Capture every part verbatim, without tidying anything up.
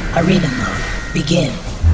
Arena mode. Begin.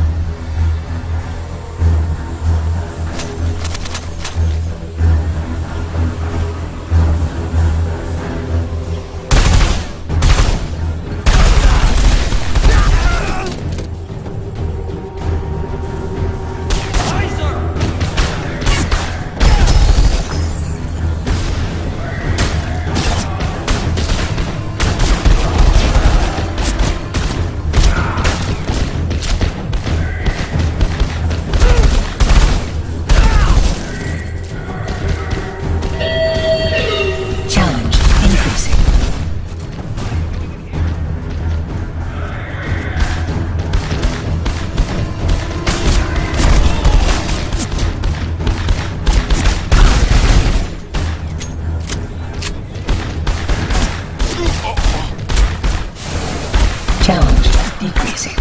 Challenge decreasing.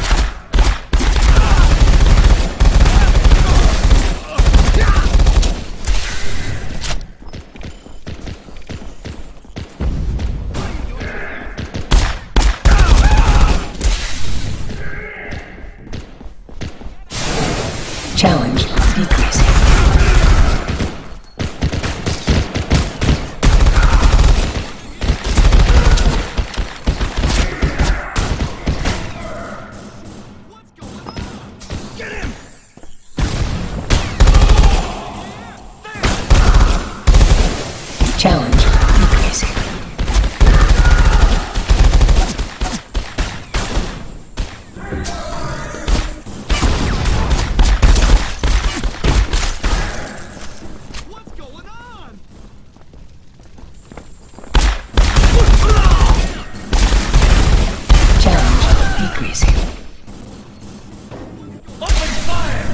Challenge decreasing. Challenge decreasing. What's going on? Challenge decreasing. Open fire!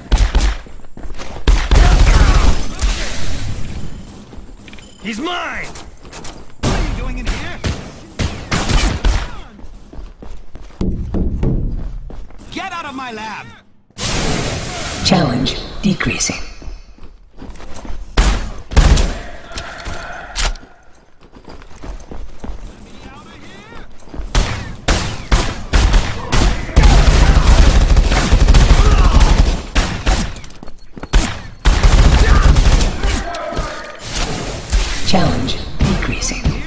He's mine! What are you doing in here? Get out of my lab! Challenge decreasing. Challenge decreasing.